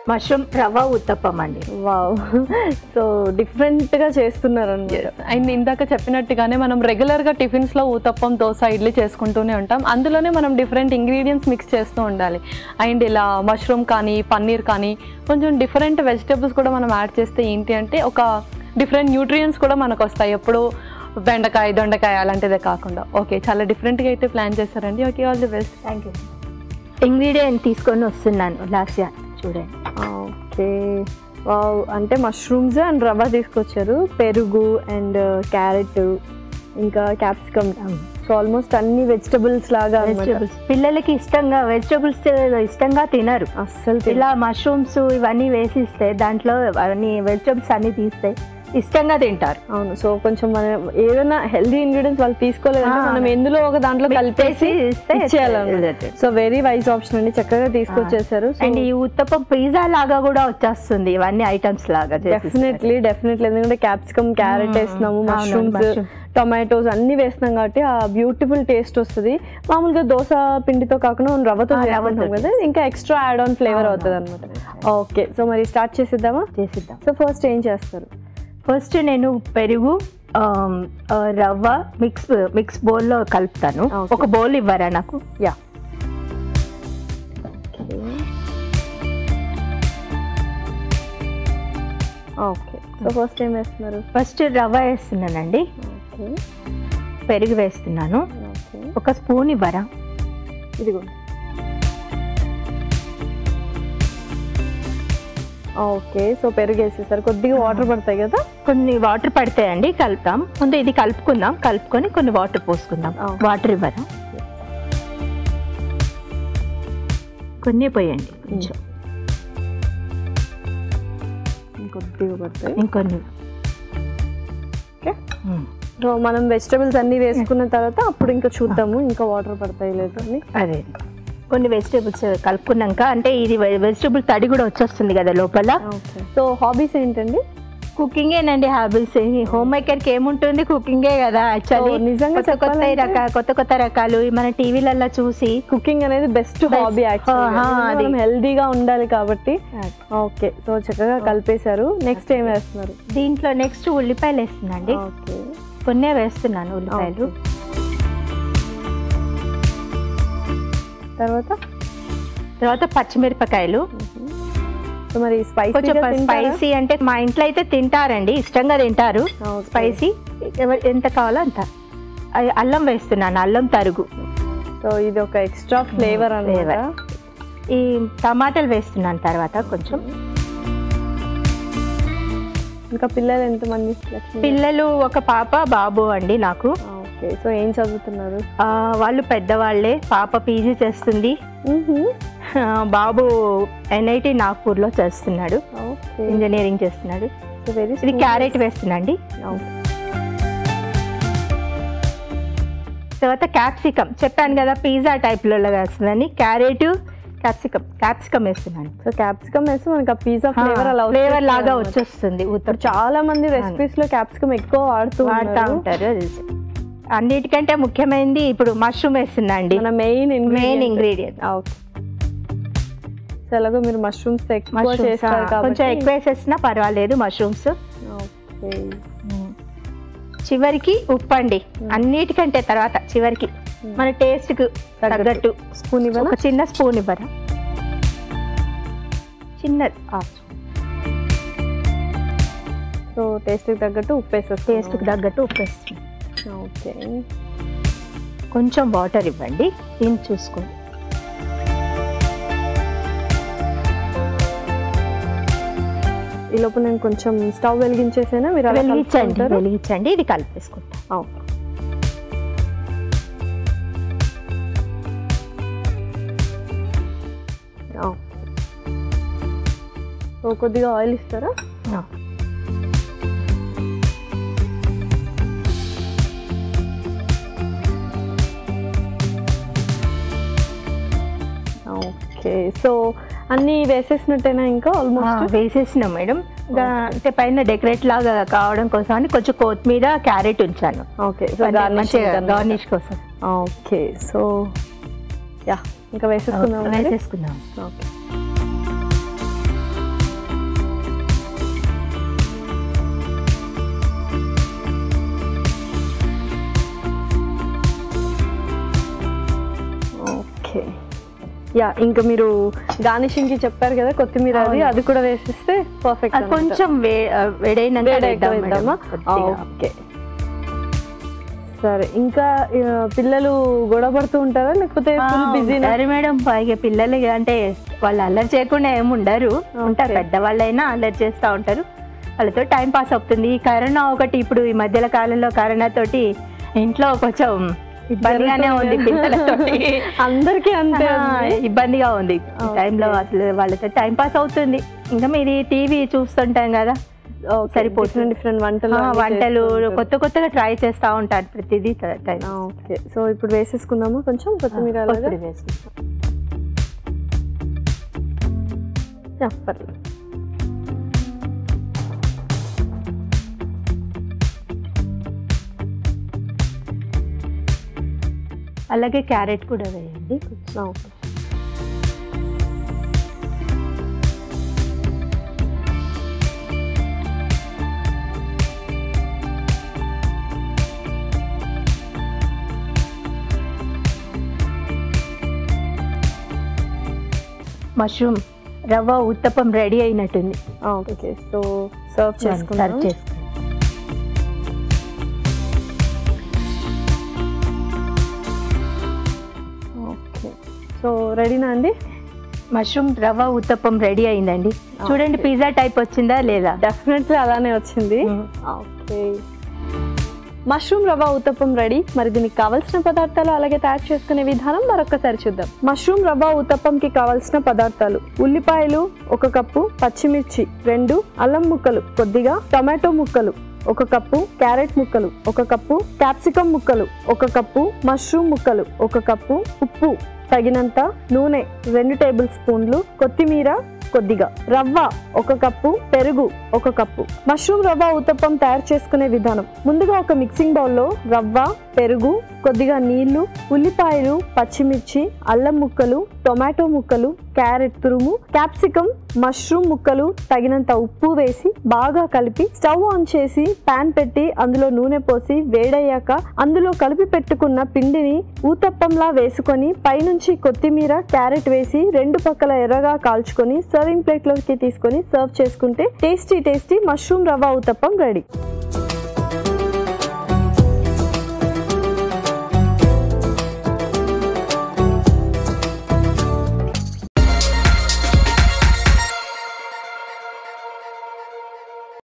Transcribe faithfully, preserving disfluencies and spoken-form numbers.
Mushroom rava uttapam అండి. Wow, so డిఫరెంట్గా చేస్తున్నారు అన్నమాట. అండ్ ఇందాక చెప్పినట్టుగానే మనం రెగ్యులర్గా టిఫిన్స్లో ఊతప్పం, దోశ, ఇడ్లీ చేసుకుంటూనే ఉంటాం. అందులోనే మనం డిఫరెంట్ ఇంగ్రీడియంట్స్ మిక్స్ చేస్తూ ఉండాలి. అండ్ ఇలా మష్రూమ్ కానీ పన్నీర్ కానీ కొంచెం డిఫరెంట్ వెజిటేబుల్స్ కూడా మనం యాడ్ చేస్తే ఏంటి అంటే ఒక డిఫరెంట్ న్యూట్రియంట్స్ కూడా మనకు వస్తాయి. ఎప్పుడు బెండకాయ, దొండకాయ అలాంటిదే కాకుండా. ఓకే, చాలా డిఫరెంట్గా అయితే ప్లాన్ చేస్తారండి. Okay, all the best. Thank you. Ingredient తీసుకొని వస్తున్నాను లాస్యా, చూడండి. ఓకే, వావ్, అంటే మష్రూమ్స్ అండ్ రవ్వ తీసుకొచ్చారు, పెరుగు అండ్ క్యారెట్ ఇంకా క్యాప్సికమ్. సో ఆల్మోస్ట్ అన్ని వెజిటబుల్స్ లాగా. వెజిటబుల్స్ పిల్లలకి ఇష్టంగా, వెజిటబుల్స్ ఇష్టంగా తినరు అస్సలు. ఇలా మష్రూమ్స్ ఇవన్నీ వేసిస్తే దాంట్లో అన్ని వెజిటబుల్స్ అన్ని తీస్తే ఇష్టంగా తింటారు. అవును, సో కొంచెం మనం ఏదైనా హెల్దీ ఇంగ్రీడియంట్స్ వాళ్ళు తీసుకోలేదంటే మనం ఎందులో ఒక దాంట్లో కలిపేసి ఇచ్చేయాలన్నమాట. సో వెరీ వైజ్ ఆప్షన్ అండి, చక్కగా తీసుకొచ్చేసారు. అండ్ ఈ ఉత్తప్పం పిజ్జా లాగా కూడా వచ్చేస్తుంది, ఇవన్నీ ఐటమ్స్ లాగా. డెఫినెట్లీ డెఫినెట్లీ ఎందుకంటే క్యాప్సికమ్, క్యారెట్ వేస్తున్నాము, మష్రూమ్స్, టొమాటోస్ అన్ని వేస్తున్నాం కాబట్టి ఆ బ్యూటిఫుల్ టేస్ట్ వస్తుంది. మామూలుగా దోశ పిండితో కాకుండా మనం రవ్వతో చేసుకుంటాం కదా, ఇంకా ఎక్స్ట్రా యాడ్ ఆన్ ఫ్లేవర్ అవుతుంది అనమాట. ఓకే, సో మరి స్టార్ట్ చేసిద్దామా? చేసిద్దాం. సో ఫస్ట్ ఏం చేస్తారు? ఫస్ట్ నేను పెరుగు, రవ్వ మిక్స్ మిక్స్ బౌల్లో కలుపుతాను. ఒక బౌల్ ఇవ్వరా నాకు? యా. ఓకే, సో ఫస్ట్ ఏం వేస్తున్నారు? ఫస్ట్ రవ్వ వేస్తున్నానండి. ఓకే, పెరుగు వేస్తున్నాను. ఒక స్పూన్ ఇవ్వరా? ఇదిగో. ఓకే, సో పెరుగు వేసేసారు. కొద్దిగా వాటర్ పడతాయి కదా? కొన్ని వాటర్ పడతాయండి, కలుపుతాం. ముందు ఇది కలుపుకుందాం, కలుపుకొని కొన్ని వాటర్ పోసుకుందాం. వాటర్ ఇవ్వరా? కొన్ని పోయండి, కొంచెం కొద్దిగా పడతాయి, ఇంకొన్ని. ఓకే, సో మనం వెజిటబుల్స్ అన్ని వేసుకున్న తర్వాత అప్పుడు ఇంకా చూద్దాము ఇంకా వాటర్ పడతాయి లేదు అని. అదే, కొన్ని వెజిటేబుల్స్ కలుపుకున్నాక, అంటే ఇది వెజిటేబుల్ తడి కూడా వచ్చేస్తుంది కదా లోపల. సో హాబీస్ ఏంటండి? కుకింగేనండి హాబీస్. హోమ్ మేకర్కి ఏముంటుంది, కుకింగే కదా. యాక్చువల్లీ నిజంగా కొత్త కొత్త రకాల కొత్త కొత్త రకాలు మన టీవీలలో చూసి. కుకింగ్ అనేది బెస్ట్ హాబీ యాక్చువల్లీ, హెల్దీగా ఉండాలి కాబట్టి. ఓకే, సో చక్కగా కలిపేశారు. నెక్స్ట్ ఏం వేస్తున్నారు? దీంట్లో నెక్స్ట్ ఉల్లిపాయలు వేస్తున్నాండి. ఓకే, కొన్నే వేస్తున్నాను ఉల్లిపాయలు. తర్వాత తర్వాత పచ్చిమిరపకాయలు. మరి స్పైసీ, కొంచెం స్పైసీ అంటే మా ఇంట్లో అయితే తింటారండి, ఇష్టంగా తింటారు స్పైసీ. ఎంత కావాలో అంత. అల్లం వేస్తున్నాను, అల్లం తరుగు. సో ఇది ఒక ఎక్స్ట్రా ఫ్లేవర్ అన్నమాట. ఈ టమాటాలు వేస్తున్నాను తర్వాత కొంచెం. ఇంకా పిల్లలు ఎంతమంది? పిల్లలు ఒక పాప, బాబు అండి నాకు. ఓకే, సో ఏం చదువుతున్నారు? వాళ్ళు పెద్దవాళ్ళే. పాప పీజీ చేస్తుంది, బాబు ఎన్ఐటి నాగ్పూర్లో చేస్తున్నాడు, ఇంజనీరింగ్ చేస్తున్నాడు. ఇది క్యారెట్ వేస్తున్నాండి. తర్వాత క్యాప్సికమ్, చెప్పాను కదా పిజ్జా టైప్లో వేస్తుందని. క్యారెట్, క్యాప్సికమ్ క్యాప్సికమ్ వేస్తున్నాను. సో క్యాప్సికమ్ వేస్తే మనకి ఆ పిజ్జా ఫ్లేవర్ అలా ఫ్లేవర్ లాగా వచ్చేస్తుంది. చాలా మంది రెసిపీస్ లో క్యాప్సికమ్ ఎక్కువ వాడుతూ వాడుతూ ఉంటారు. అన్నిటికంటే ముఖ్యమైనది ఇప్పుడు మష్రూమ్ వేస్తున్నా అండి, main main ingredient. Okay, so ఎలాగో మీరు మష్రూమ్స్ ఎక్కువ చేస్తారు కాబట్టి కొంచెం ఎక్కువ వేసేసినా పర్వాలేదు మష్రూమ్స్. ఓకే, చివరికి ఉప్పు అండి, అన్నిటికంటే తర్వాత చివరికి మన టేస్ట్కి తగ్గట్టు స్పూన్ ఇవ్వరా? ఒక చిన్న స్పూన్ ఇవ్వరా? చిన్నది. సో టేస్ట్కి తగ్గట్టు ఉప్పు వేసేస్తాం. టేస్ట్కి తగ్గట్టు ఉప్పు వేస్తాం. ఓకే, కొంచెం వాటర్ ఇవ్వండి, దీన్ని చూసుకోండి. ఈ లోపు నేను కొంచెం స్టవ్ వెలిగించేసాను, మీరు వెలిగించండి వెలిగించండి ఇది కలిపేసుకుంటాం. సో కొద్దిగా ఆయిల్ ఇస్తారా? ఓకే, సో అన్నీ వేసేసినట్టేనా? ఇంకా ఆల్మోస్ట్ వేసేసినాం మేడం. అంటే పైన డెకరేట్ లాగా కావడం కోసం అని కొంచెం కొత్తిమీర, క్యారెట్ ఉంచాను. ఓకే, సో గార్నిష్ కోసం. ఓకే, సో యా ఇంకా వేసేసుకుందాం వేసేసుకుందాం. ఓకే, ఓకే యా ఇంకా మీరు గార్నిషింగ్ కి చెప్పారు కదా కొత్తిమీర అది అది కూడా వేసిస్తే పర్ఫెక్ట్. కొంచెం వేడైనా ఓకే సరే. ఇంకా పిల్లలు గొడవ పడుతూ ఉంటారా లేకపోతే బిజీ? సరే మేడం, పైగా పిల్లలు అంటే వాళ్ళు అల్లరి చేయకుండా ఏమి ఉండరు, ఉంటారు. పెద్దవాళ్ళైనా అల్లరి చేస్తూ ఉంటారు, వాళ్ళతో టైం పాస్ అవుతుంది. ఈ కరోనా ఒకటి ఇప్పుడు ఈ మధ్యలో కాలంలో కరోనా తోటి ఇంట్లో కొంచెం ఇబ్బందిగానే ఉంది పిల్లలతోటి, అందరికీ అంతే ఇబ్బందిగా ఉంది ఈ టైంలో. అసలు వాళ్ళతో టైం పాస్ అవుతుంది. ఇంకా మీరు టీవీ చూస్తుంటాం కదా, సరిపోతుంది. డిఫరెంట్ వంటలు వంటలు కొత్త కొత్తగా ట్రై చేస్తూ ఉంటారు ప్రతిదీ. ఓకే సో ఇప్పుడు వేసేసుకుందాము కొంచెం కొత్తిమీర వేసుకుంటాం. అలాగే క్యారెట్ కూడా వేయండి. మష్రూమ్ రవ్వ ఉత్తప్పం రెడీ అయినట్టుంది. ఓకే సో సర్వ్ చేసుకుంటారు. ఓకే సో రెడీనా అండి? మష్రూమ్ రవ్వ ఉత్తప్పం రెడీ అయిందండి. చూడండి పిజ్జా టైప్ వచ్చిందా లేదా? డెఫినెట్లీ అలానే వచ్చింది. Okay mushroom rava uttapam ready. మరి దీనికి కావాల్సిన పదార్థాలు అలాగే తయారు చేసుకునే విధానం మరొకసారి చూద్దాం. మష్రూమ్ రవ్వ ఉత్తప్పంకి కావాల్సిన పదార్థాలు: ఉల్లిపాయలు ఒక కప్పు, పచ్చిమిర్చి రెండు, అల్లం ముక్కలు కొద్దిగా, టొమాటో ముక్కలు ఒక కప్పు, క్యారెట్ ముక్కలు ఒక కప్పు, క్యాప్సికమ్ ముక్కలు ఒక కప్పు, మష్రూమ్ ముక్కలు ఒక కప్పు, ఉప్పు తగినంత, నూనె రెండు టేబుల్ స్పూన్లు, కొత్తిమీర కొద్దిగా, రవ్వ ఒక కప్పు, పెరుగు ఒక కప్పు. మష్రూమ్ రవ్వ ఉత్తప్పం తయారు చేసుకునే విధానం: ముందుగా ఒక మిక్సింగ్ బౌల్లో రవ్వ, పెరుగు, కొద్దిగా నీళ్లు, ఉల్లిపాయలు, పచ్చిమిర్చి, అల్లం ముక్కలు, టొమాటో ముక్కలు, క్యారెట్ తురుము, క్యాప్సికమ్, మష్రూమ్ ముక్కలు, తగినంత ఉప్పు వేసి బాగా కలిపి స్టవ్ ఆన్ చేసి పాన్ పెట్టి అందులో నూనె పోసి వేడయ్యాక అందులో కలిపి పెట్టుకున్న పిండిని ఊతప్పంలా వేసుకొని పైనుంచి కొత్తిమీర, క్యారెట్ వేసి రెండు పక్కల ఎర్రగా కాల్చుకొని సర్వింగ్ ప్లేట్లోకి తీసుకొని సర్వ్ చేసుకుంటే టేస్టీ టేస్టీ మష్రూమ్ రవ్వ ఊతప్పం రెడీ.